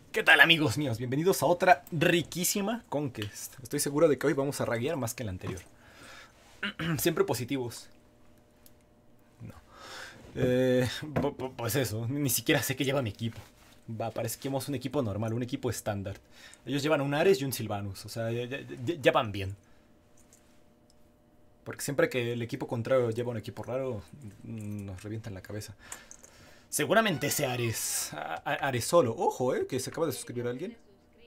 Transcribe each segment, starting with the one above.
¿Qué tal, amigos míos? Bienvenidos a otra riquísima Conquest. Estoy seguro de que hoy vamos a raguear más que en la anterior. Siempre positivos. No. Pues eso, ni siquiera sé qué lleva mi equipo. Va, parece que somos un equipo normal, un equipo estándar. Ellos llevan un Ares y un Sylvanus, o sea, ya van bien. Porque siempre que el equipo contrario lleva un equipo raro, nos revientan la cabeza. Seguramente ese Ares. Ares solo. Ojo, que se acaba de suscribir a alguien.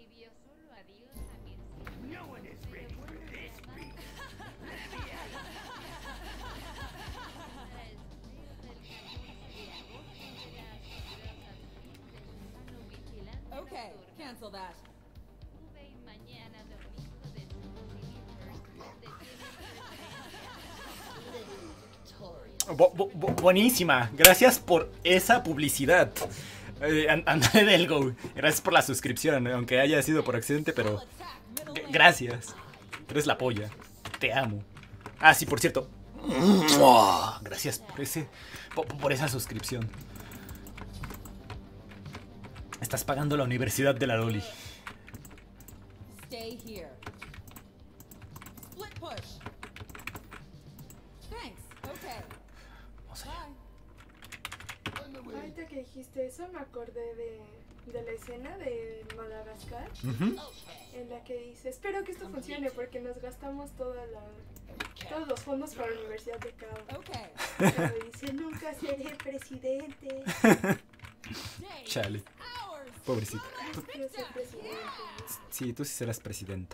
Okay, cancel that. Buenísima. Gracias por esa publicidad. André Delgo. Gracias por la suscripción, aunque haya sido por accidente, pero gracias. Eres la polla. Te amo. Ah, sí, por cierto. Gracias por esa suscripción. Estás pagando la universidad de la Loli. Stay here. Split push. Thanks. Okay. Vamos allá. Bye. Ahorita que dijiste eso me acordé de la escena de Madagascar en la que dice, espero que esto funcione porque nos gastamos todos los fondos para la Universidad de Cabo. Okay. Pero dice, nunca seré presidente. Chale. Pobrecita. Quiero ser presidente. Sí, tú sí serás presidenta.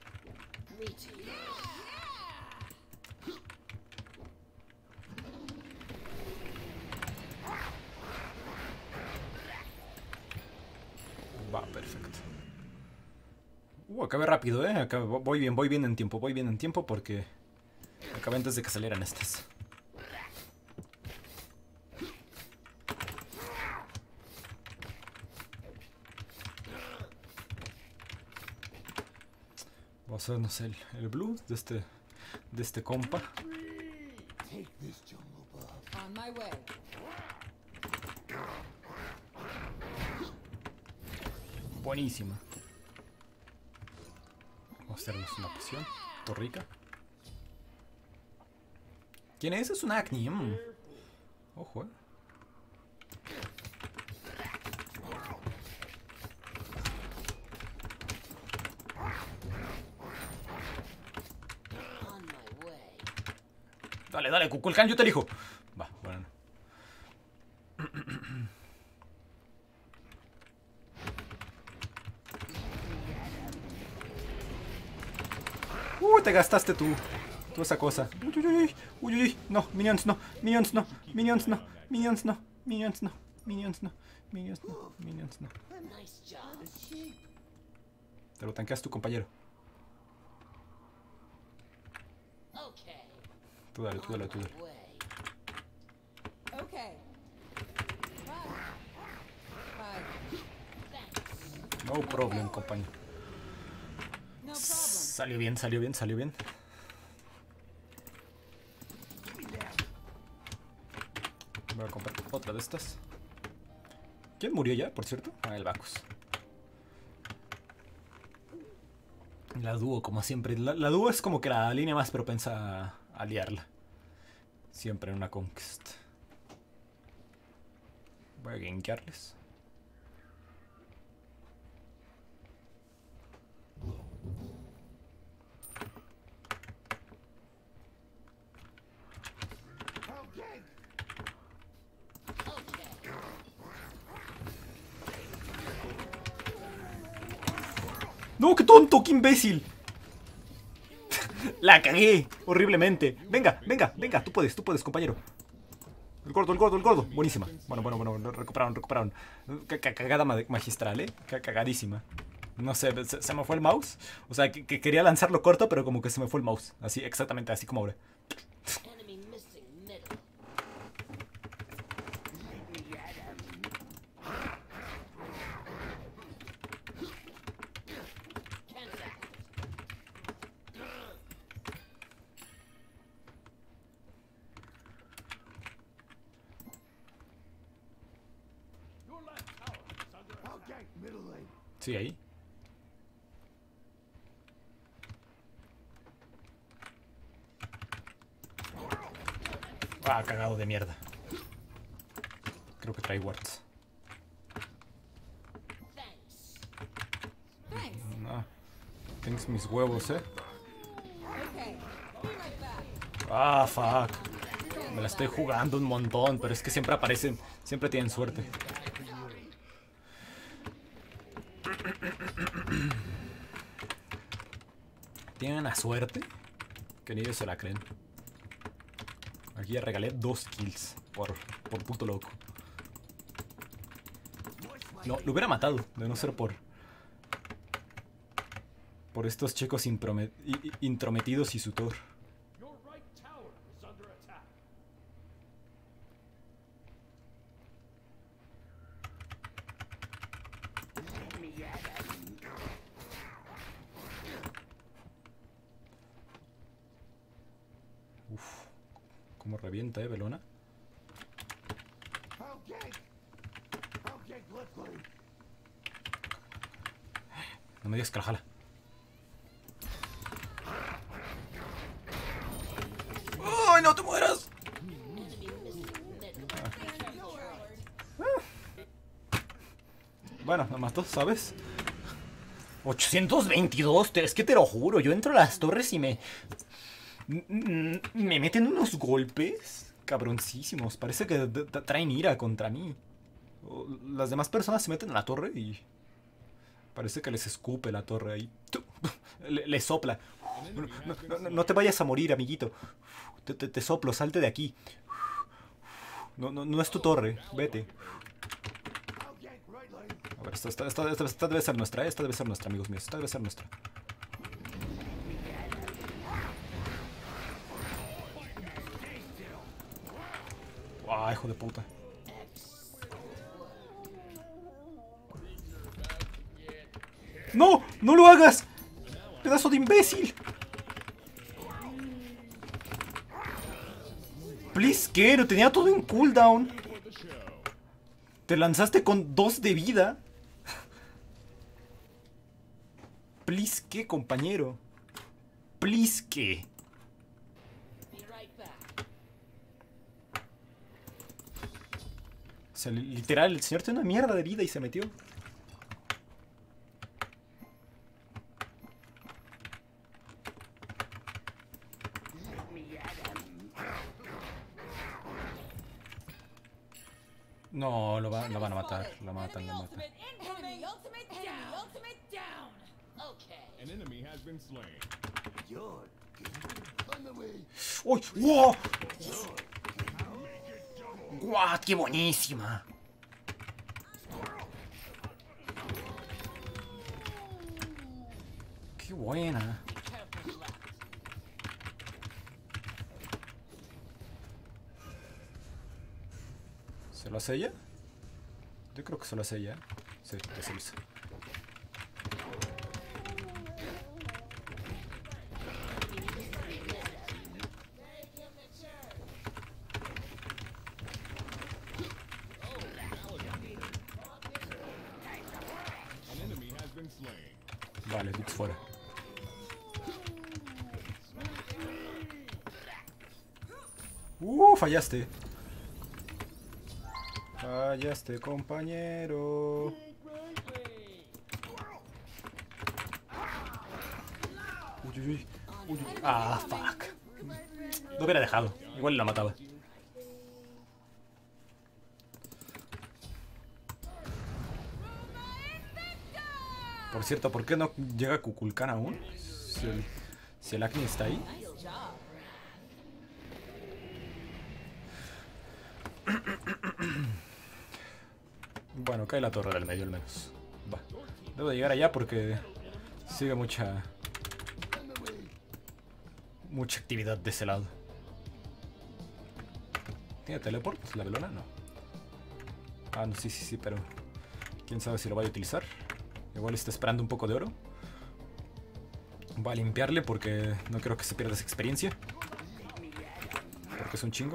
Va, perfecto. Acabé rápido, voy bien en tiempo, porque acabé antes de que salieran estas. Vamos a hacernos el blue de este compa. On my way. Buenísima. Vamos a hacernos una poción. Torrica. ¿Quién es? Es un Acne. Ojo, Dale, Kukulkan, yo te elijo. Va, bueno. Te gastaste tú esa cosa. Uy, no, minions no, minions no, minions no, minions no, minions no, minions no, minions no, minions no. Te lo tanqueas tu compañero. Tú dale. Okay. Bye. Bye. No problem, compañero. No problem. Salió bien. Voy a comprar otra de estas. ¿Quién murió ya, por cierto? El Bacchus. La dúo, como siempre. La dúo es como que la línea más propensa a liarla. Siempre en una conquest. Voy a gankearles. ¡No, qué tonto! ¡Qué imbécil! La cagué horriblemente. Venga, tú puedes, compañero. El gordo. Buenísima. Bueno, recuperaron. Cagada magistral, cagadísima. No sé, se me fue el mouse. O sea, que quería lanzarlo corto, pero como que se me fue el mouse. Así, exactamente así como ahora. Sí, ahí. Ah, cagado de mierda. Creo que trae wards. Thanks. No. Tienes mis huevos, Okay. Be right back. Ah, fuck. Me la estoy jugando un montón, pero es que siempre aparecen. Siempre tienen suerte. Tienen una suerte que ni ellos se la creen. Aquí ya regalé 2 kills por puto loco. No, lo hubiera matado, de no ser por estos chicos intrometidos y su Thor. Uf, cómo revienta, Belona. No me digas que la jala. ¡Ay, no te mueras! Bueno, me mató, ¿sabes? 822, es que te lo juro, yo entro a las torres y me meten unos golpes cabroncísimos. Parece que traen ira contra mí. Las demás personas se meten en la torre y parece que les escupe la torre ahí. Le sopla. No te vayas a morir, amiguito. Te soplo, salte de aquí. No es tu torre, vete. A ver, esta debe ser nuestra, esta debe ser nuestra, amigos míos. Esta debe ser nuestra. ¡Ah, hijo de puta! ¡No! ¡No lo hagas! ¡Pedazo de imbécil! Please, ¿qué? Lo tenía todo en cooldown. Te lanzaste con 2 de vida. Please, ¿qué, compañero? Please, ¿qué? O sea, literal, el señor tiene una mierda de vida y se metió. No, la van a matar. La matan, la matan. Enemy ultimate down. Okay. An enemy has been slain. ¡Uy! ¡Wow! ¡Guau! ¡Qué buenísima! ¡Qué buena! ¿Se lo hace ella? Yo creo que se lo hace ella. Sí, que se lo hizo. Vale, Dix fuera. Fallaste. Fallaste, compañero. Uy, uy, uy. Uy, uy. Ah, fuck. Lo hubiera dejado. Igual la mataba. Por cierto, ¿por qué no llega Kukulkan aún? Si el Acme está ahí. Nice job. Bueno, cae la torre del medio al menos. Va. Debo de llegar allá porque sigue mucha actividad de ese lado. ¿Tiene teleport la velona? No. Ah, no, sí, pero quién sabe si lo vaya a utilizar. Igual está esperando un poco de oro. Va a limpiarle porque no creo que se pierda esa experiencia. Porque es un chingo.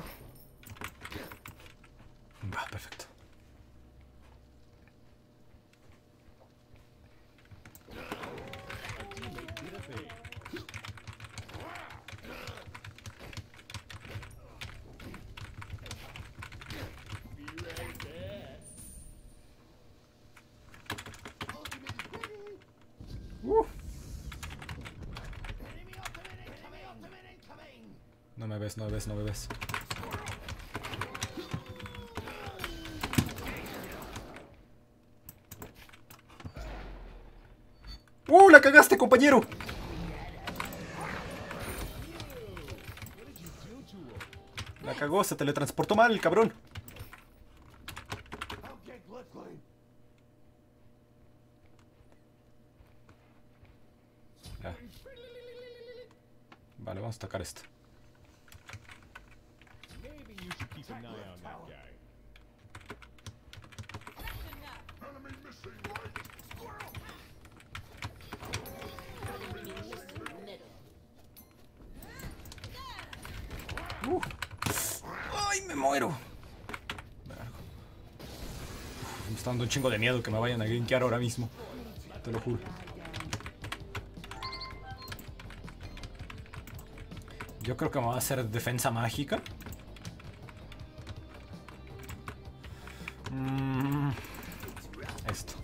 Va, perfecto. No me ves, no me ves, no me ves. ¡La cagaste, compañero! La cagó, se teletransportó mal el cabrón. Ya. Vale, vamos a atacar esto. ¡Ay, me muero! Me está dando un chingo de miedo que me vayan a gankear ahora mismo. Te lo juro. Yo creo que me va a hacer defensa mágica. Esto.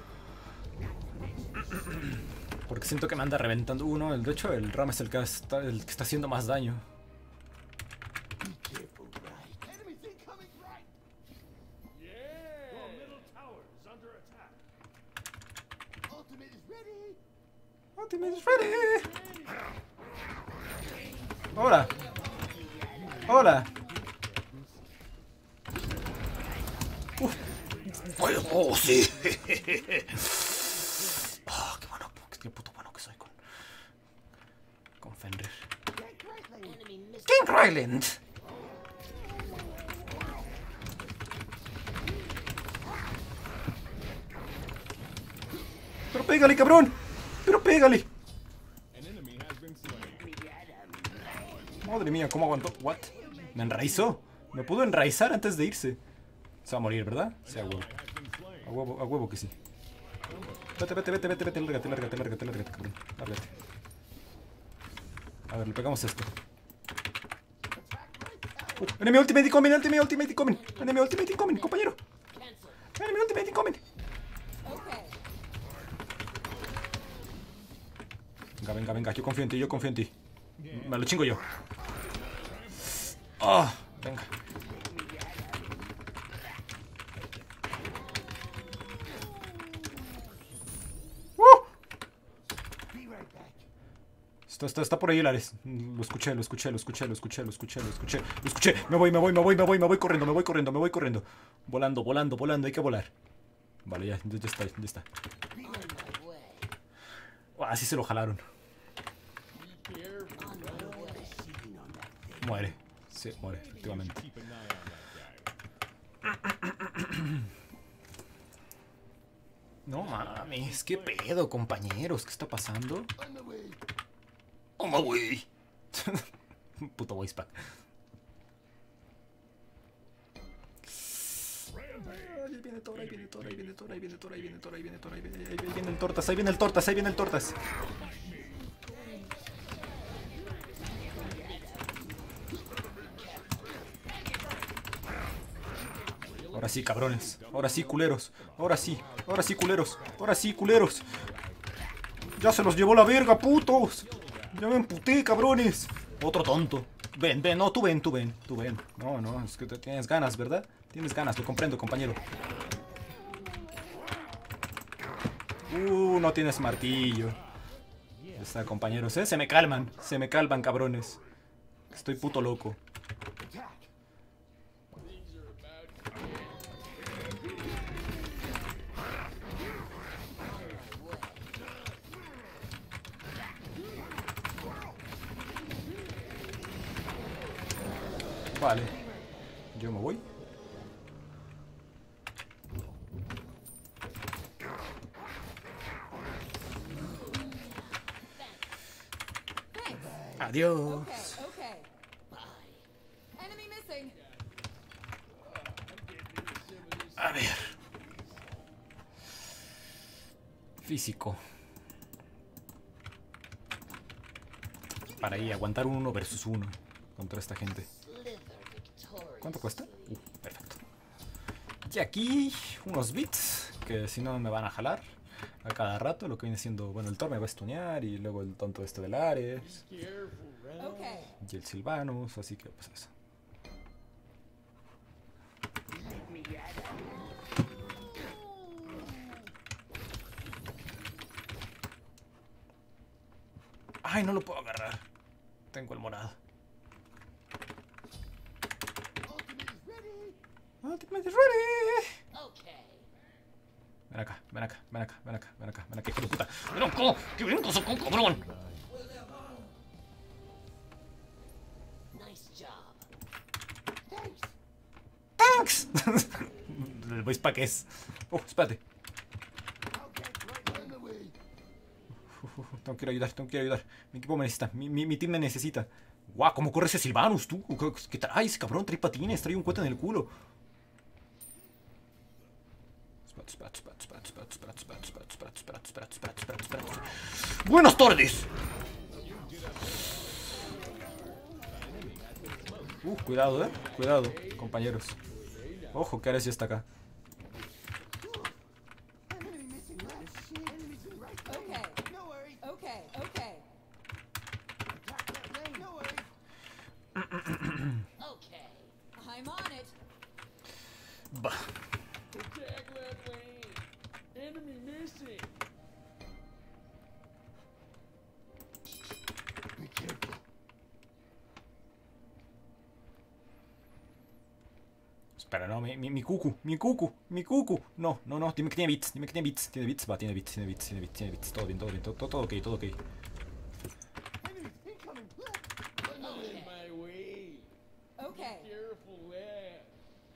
Porque siento que me anda reventando uno. De hecho, el Ram es el que está haciendo más daño. Ultimate is ready. Hola. Hola. Oh, sí. Oh, qué bueno. Qué puto bueno que soy con Fenrir. King Ryland. Pero pégale, cabrón. Pero pégale. Madre mía, ¿cómo aguantó? ¿What? ¿Me enraizó? ¿Me pudo enraizar antes de irse? Se va a morir, ¿verdad? Sí, a huevo. A huevo que sí. Vete, lárgate, cabrón. Lárgate. A ver, le pegamos esto. Enemy ultimate incoming, enemy ultimate incoming, compañero. Enemy ultimate incoming. Venga, yo confío en ti, Me lo chingo yo. Venga. Está por ahí el Ares. Lo escuché. Me voy corriendo. Volando, hay que volar. Vale, ya está. Así se lo jalaron. Muere. Sí, muere, efectivamente. No mames, qué pedo, compañeros. ¿Qué está pasando? On my way. Puto voice pack. Ahí viene Thor. Ahí viene el tortas. Ahora sí, cabrones. Ahora sí, culeros. Ahora sí, culeros. Ya se los llevó la verga, putos. Ya me emputé, cabrones. Otro tonto. Ven, no, tú ven. No, es que tienes ganas, ¿verdad? Tienes ganas, lo comprendo, compañero. No tienes martillo. Ya está, compañeros, Se me calman, cabrones. Estoy puto loco. Vale, yo me voy. Adiós. A ver. Físico. Para ahí aguantar un 1 versus 1 contra esta gente. ¿Cuánto cuesta? Perfecto. Y aquí unos bits. porque si no me van a jalar a cada rato. Lo que viene siendo, bueno, el Thor me va a stunear y luego el tonto este del Ares Okay. y el Sylvanus, así que pues eso. Ay, no lo puedo agarrar. Tengo el morado. Ultimate is ready. Okay. Ven acá, ven acá, ven acá, ven acá, ven acá, ven acá, hijo de puta. ¡Ven acá! ¡Que brinco, sacón, cabrón! Nice job. ¡Thanks! El voice pack es. Espérate. Tengo que ir a ayudar, tengo que ir a ayudar. Mi equipo me necesita, mi team me necesita. Guau, ¿cómo corre ese Sylvanus, tú? ¿Qué trae ese cabrón? Trae patines, trae un cohete en el culo. Espérate. ¡Buenas tardes! Cuidado, cuidado, compañeros. Ojo, que Ares ya está acá. Okay. Okay. I'm on it. Bah. Attack left lane. Enemy missing. Be careful. Espera, no, mi cucu. No, dime que tiene bits, Tiene bits, va, tiene bits. Todo bien, todo ok. Enemy incoming left. Not in my way. Okay. Careful left.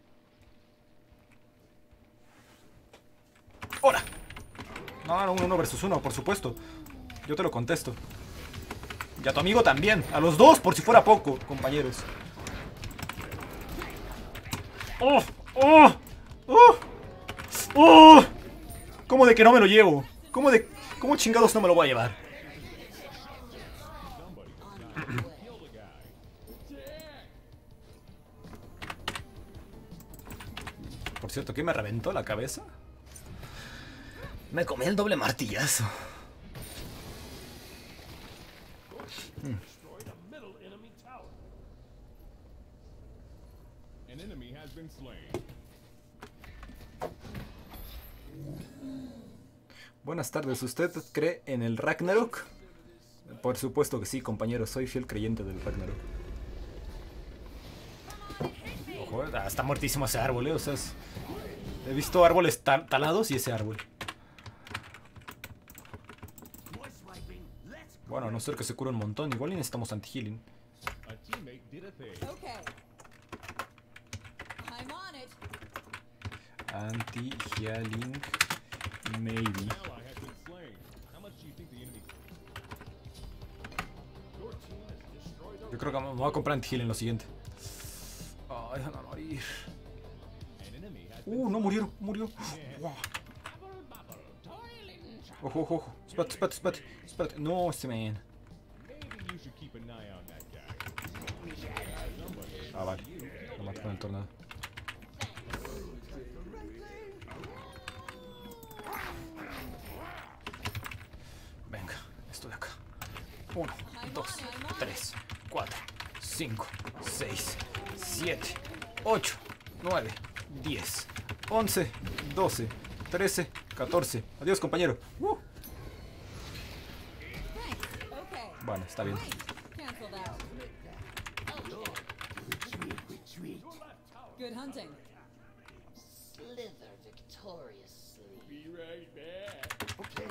¡Hola! No, 1 versus 1, por supuesto. Yo te lo contesto. Y a tu amigo también. A los dos, por si fuera poco, compañeros. ¡Oh! ¿Cómo de que no me lo llevo? ¿Cómo chingados no me lo voy a llevar? Por cierto, ¿qué me reventó la cabeza? Me comí el doble martillazo. Destroyed a middle enemy tower. An enemy has been slain. Buenas tardes, ¿usted cree en el Ragnarok? Por supuesto que sí, compañero, soy fiel creyente del Ragnarok. Ojo, está muertísimo ese árbol, o sea, he visto árboles talados y ese árbol. Bueno, a no ser que se cure un montón, igual y necesitamos anti-healing. A teammate did a thing. Okay. I'm on it. Anti-healing, maybe. Ally has been slain. How much do you think the enemy? Your team has destroyed a Yo creo que me voy a comprar anti-healing lo siguiente. Déjame morir. An enemy has been No murió. Wow. Ojo. Espérate. No, este man. Maybe you should keep an eye on that guy. Vale. Lo mato con el tornado. Venga, esto de acá. 1, 2, 3, 4, 5, 6, 7, 8, 9, 10, 11, 12, 13, 14. Adiós, compañero. Okay. Bueno, está bien. Cancel that. Good hunting. Slither victoriously. Be right back. Okay.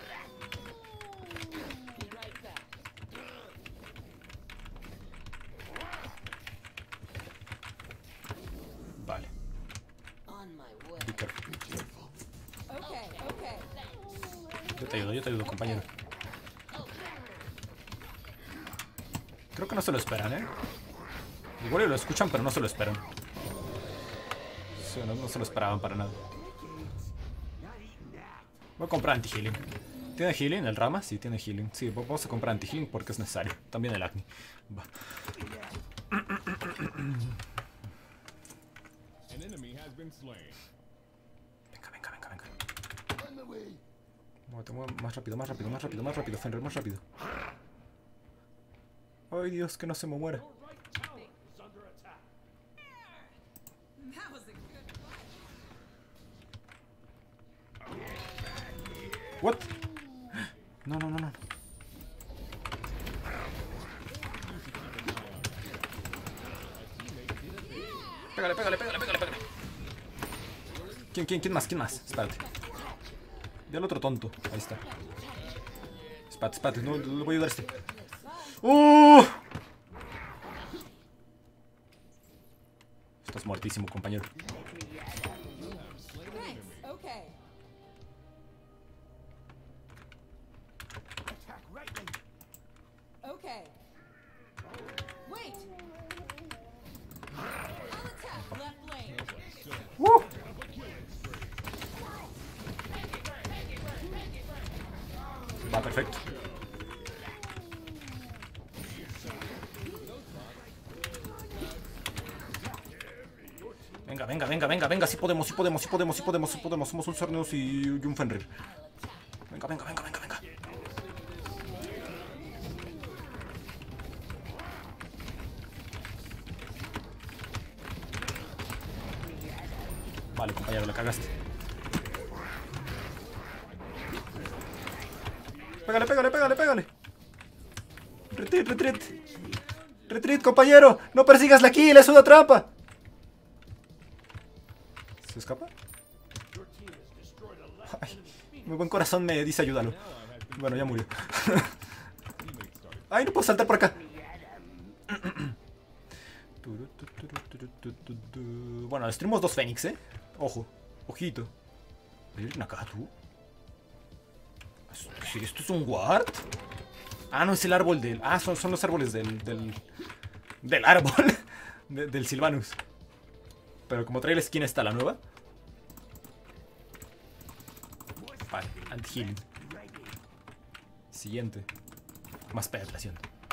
Be right back. Vale. On my way. Be careful. Okay. Yo te ayudo, compañero. Creo que no se lo esperan, ¿eh? Igual lo escuchan, pero no se lo esperan. Sí, no se lo esperaban para nada. Voy a comprar anti-healing. ¿Tiene healing el Rama? Sí, tiene healing. Sí, vamos a comprar anti-healing porque es necesario. También el Acne. Va. An enemy has been slain. Venga. Muévete, más rápido, más rápido, más rápido, más rápido, Fenrir, más rápido. Ay, Dios, que no se me muera. That was a good fight. What? No, no, no, no. Pégale, pégale, pégale, pégale, pégale. ¿Quién más? ¿Quién más? Espérate. Ya el otro tonto. Ahí está. Espérate, espérate. No, le voy a ayudar a este. Estás muertísimo, compañero. Thanks. Okay. Okay. Wait. I'll attack left lane. Va, perfecto. Venga, venga, venga, venga, venga. Sí podemos, sí podemos, sí podemos, sí podemos, sí podemos. Somos un Xerneas y un Fenrir. Venga, venga, venga, venga, venga. Vale, compañero, la cagaste. Pégale, pégale, pégale, pégale. Retreat, retreat. Retreat, compañero. No persigas la kill, es una trampa. ¿Se escapa? Ay, mi buen corazón me dice ayúdalo. Bueno, ya murió. Ay, no puedo saltar por acá. Bueno, destruimos 2 Fénix, Ojo, ojito. ¿Hay acá tú? ¿Esto es un ward? Ah, no, es el árbol del... Ah, son los árboles del árbol. Del Sylvanus. Pero como trae la skin esta, la nueva. Vale, anti-healing. Siguiente. Más penetración.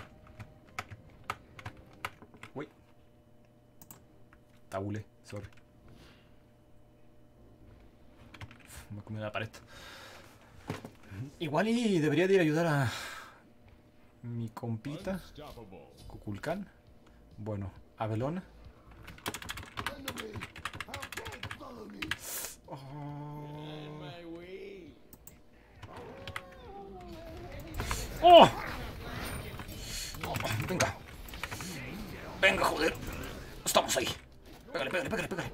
Uy. Tabule, sorry. Me comí la pared. Igual y debería de ir a ayudar a mi compita Kukulkan. Bueno, Abelona. ¡Oh! Venga. Venga, joder. Estamos ahí. Pégale, pégale, pégale, pégale.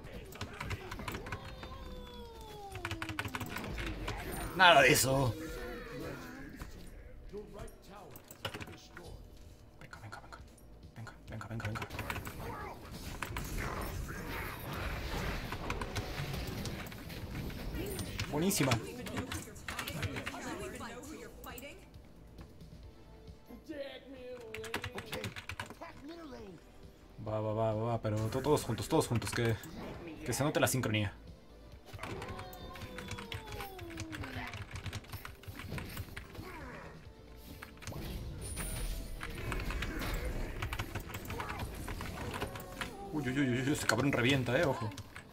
Nada de eso. Venga, venga, venga. Venga, venga, venga, venga. Buenísima. Va, pero todos juntos, que se note la sincronía. Uy, ese cabrón revienta, ojo.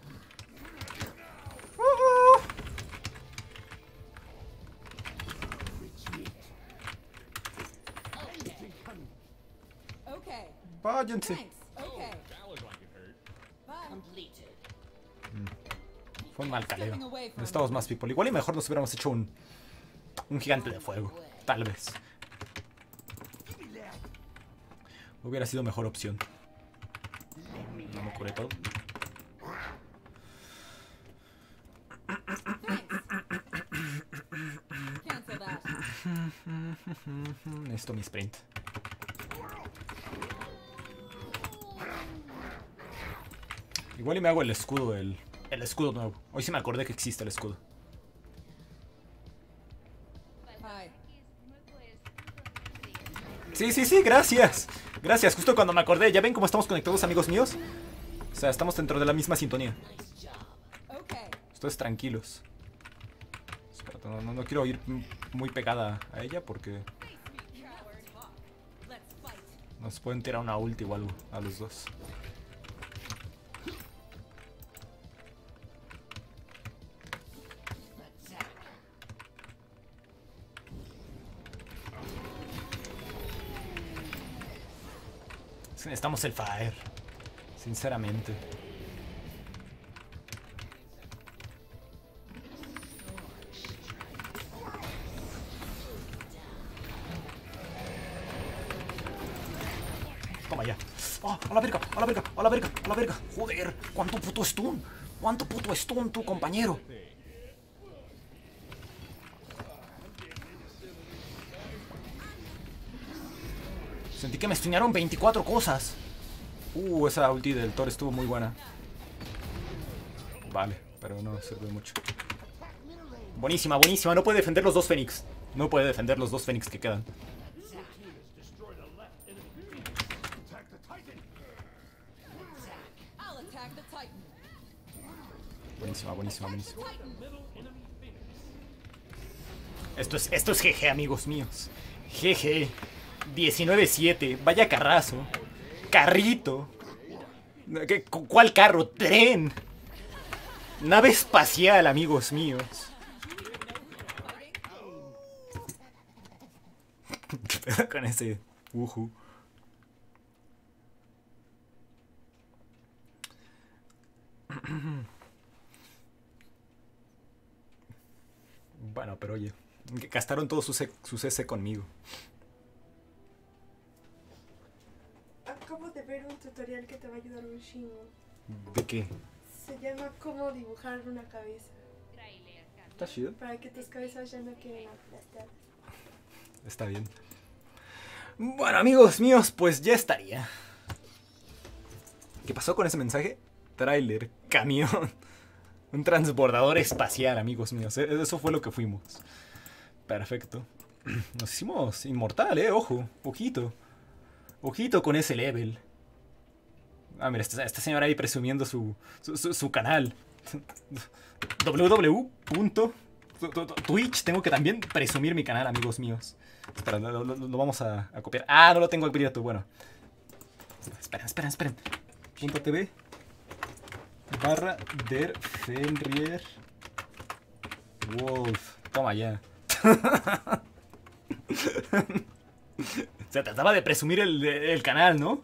Okay. Váyanse. Thanks. Okay. Bye. Completed. Fue un mal caleo. Necesitamos más people. Igual y mejor nos hubiéramos hecho un gigante de fuego. Tal vez. Hubiera sido mejor opción. No me curé todo. Cancel that. Necesito mi sprint. Igual y me hago el escudo, el escudo nuevo. Hoy sí me acordé que existe el escudo. Hi. Sí, gracias. Gracias, justo cuando me acordé. ¿Ya ven cómo estamos conectados, amigos míos? O sea, estamos dentro de la misma sintonía. Okay. Ustedes tranquilos. Espérate, no quiero ir muy pegada a ella porque Let's fight. nos pueden tirar una ulti o algo a los dos. Necesitamos el fire. Sinceramente. Toma ya. ¡Oh, a la verga! ¡A la verga! ¡A la verga! ¡A la verga! ¡Joder! ¿Cuánto puto stun? ¿Cuánto puto stun tu compañero? Sentí que me stunearon 24 cosas. Esa ulti del Thor estuvo muy buena. Vale, pero no sirve mucho. Buenísima, buenísima. No puede defender los dos Fénix. No puede defender los dos Fénix que quedan. I'll attack the Titan. Buenísima, buenísima, buenísima. Esto es GG, amigos míos. GG. 19-7. Vaya carrazo. Carrito. ¿Cuál carro? Tren. Nave espacial, amigos míos. ¿Qué pedo con ese uhu? Bueno, pero oye, gastaron todo su CC conmigo. Acabo de ver un tutorial que te va a ayudar un chingo. ¿De qué? Se llama cómo dibujar una cabeza. Está chido. Para que tus cabezas ya no queden aplastadas. Está bien. Bueno, amigos míos, pues ya estaría. ¿Qué pasó con ese mensaje? Tráiler, camión. Un transbordador espacial, amigos míos. Eso fue lo que fuimos. Perfecto. Nos hicimos inmortal, ojo. Ojito. Ojito con ese level. Ah, mira, esta señora ahí presumiendo su canal. www.twitch. Tengo que también presumir mi canal, amigos míos. Espera, lo vamos a copiar. Ah, no lo tengo abierto. Bueno. Esperen. .tv /der Fenrir Wolf. Toma ya. Se trataba de presumir el canal, ¿no?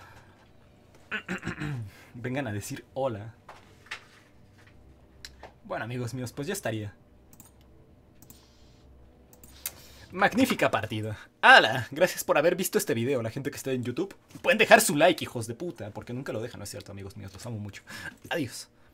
Vengan a decir hola. Bueno, amigos míos, pues ya estaría. Magnífica partida. ¡Hala! Gracias por haber visto este video, la gente que está en YouTube. Pueden dejar su like, hijos de puta, porque nunca lo dejan, ¿no es cierto, amigos míos? Los amo mucho. Adiós.